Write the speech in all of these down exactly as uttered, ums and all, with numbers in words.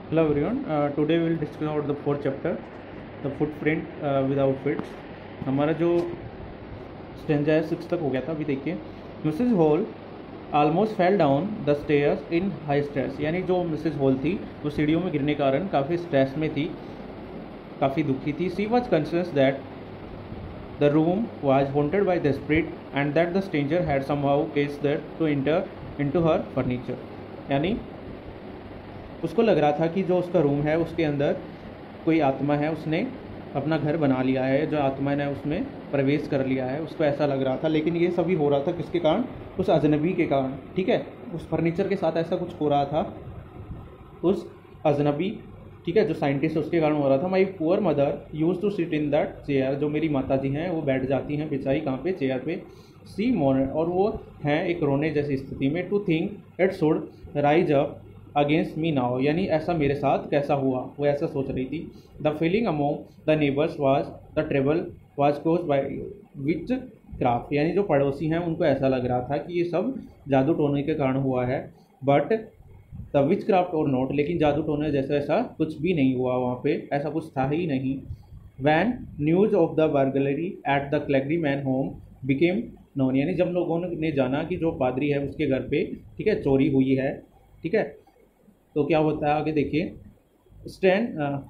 Hello everyone. Uh, today we will discuss about the fourth chapter, the footprint uh, without fits. हमारा जो stanza है six तक हो गया था. अभी देखिए, Mrs Hall almost fell down the stairs in high stress. यानी जो मिसेज हॉल थी वो सीढ़ियों में गिरने के कारण काफ़ी स्ट्रेस में थी, काफ़ी दुखी थी. She was conscious that the room was haunted by the spirit and that the stranger had somehow caused that to enter into her furniture. यानी उसको लग रहा था कि जो उसका रूम है उसके अंदर कोई आत्मा है, उसने अपना घर बना लिया है, जो आत्मा ने उसमें प्रवेश कर लिया है, उसको ऐसा लग रहा था. लेकिन ये सभी हो रहा था किसके कारण? उस अजनबी के कारण. ठीक है, उस फर्नीचर के साथ ऐसा कुछ हो रहा था, उस अजनबी, ठीक है, जो साइंटिस्ट उसके कारण हो रहा था. My poor mother use to sit in that chair. जो मेरी माता जी हैं वो बैठ जाती हैं बेचारी कहाँ पे? चेयर पे. सी मोन, और वो हैं एक रोने जैसी स्थिति में. To think it should rise up against me now. यानी ऐसा मेरे साथ कैसा हुआ, वो ऐसा सोच रही थी. The feeling among the neighbours was the trouble was cause by witchcraft. यानी जो पड़ोसी हैं उनको ऐसा लग रहा था कि ये सब जादू टोने के कारण हुआ है. But the witchcraft or not, लेकिन जादू टोने जैसा ऐसा कुछ भी नहीं हुआ वहाँ पे, ऐसा कुछ था ही नहीं. When news of the burglary at the clergyman home became known. यानी जब लोगों ने जाना कि जो पादरी है उसके घर पे, ठीक है, चोरी हुई है, ठीक है, तो क्या होता है आगे देखिए. स्टैन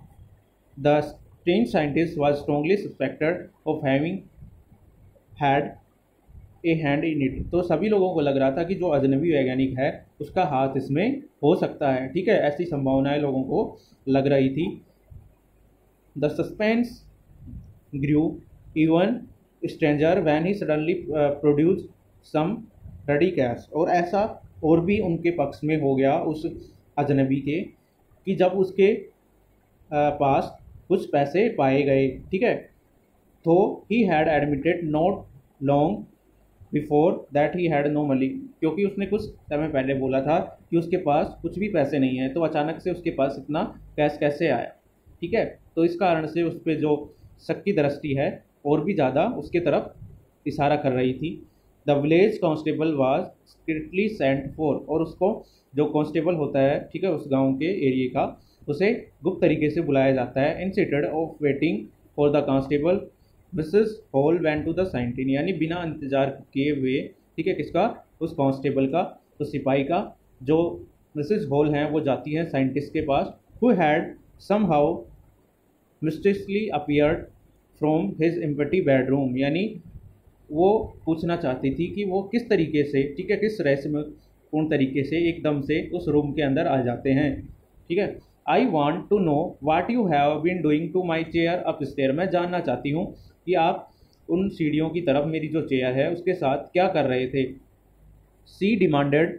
the strange scientist was strongly suspected of having had a hand in it. तो सभी लोगों को लग रहा था कि जो अजनबी वैज्ञानिक है उसका हाथ इसमें हो सकता है. ठीक है, ऐसी संभावनाएं लोगों को लग रही थी. The suspense grew even stranger when he suddenly produce some ready cash. और ऐसा और भी उनके पक्ष में हो गया उस अजनबी के कि जब उसके पास कुछ पैसे पाए गए. ठीक है, तो he had admitted not long before that he had no money. क्योंकि उसने कुछ समय पहले बोला था कि उसके पास कुछ भी पैसे नहीं है, तो अचानक से उसके पास इतना कैश कैसे आया. ठीक है, तो इस कारण से उस पर जो शक की दृष्टि है और भी ज़्यादा उसके तरफ इशारा कर रही थी. The village constable was strictly sent for. और उसको जो कांस्टेबल होता है, ठीक है, उस गांव के एरिया का, उसे गुप्त तरीके से बुलाया जाता है. Instead of waiting for the constable Mrs Hall went to the scientist. यानी बिना इंतजार किए हुए, ठीक है, किसका? उस कांस्टेबल का, उस सिपाही का, जो मिसेस हॉल हैं वो जाती हैं साइंटिस्ट के पास. Who had somehow mysteriously appeared from his empty bedroom. यानी वो पूछना चाहती थी कि वो किस तरीके से, ठीक है, किस रहस्यपूर्ण तरीके से एकदम से उस रूम के अंदर आ जाते हैं. ठीक है. I want to know what you have been doing to my chair up stair. मैं जानना चाहती हूँ कि आप उन सीढ़ियों की तरफ मेरी जो चेयर है उसके साथ क्या कर रहे थे. सी डिमांडेड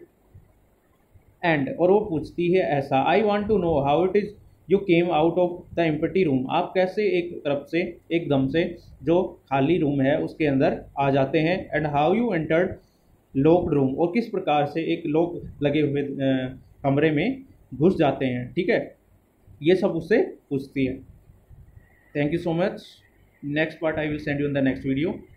एंड, और वो पूछती है ऐसा. I want to know how it is you came out of the empty room. आप कैसे एक तरफ से एकदम से जो खाली रूम है उसके अंदर आ जाते हैं. And how you entered locked room. और किस प्रकार से एक लॉक लगे हुए कमरे में घुस जाते हैं. ठीक है, ये सब उससे पूछती है. Thank you so much. Next part I will send you in the next video.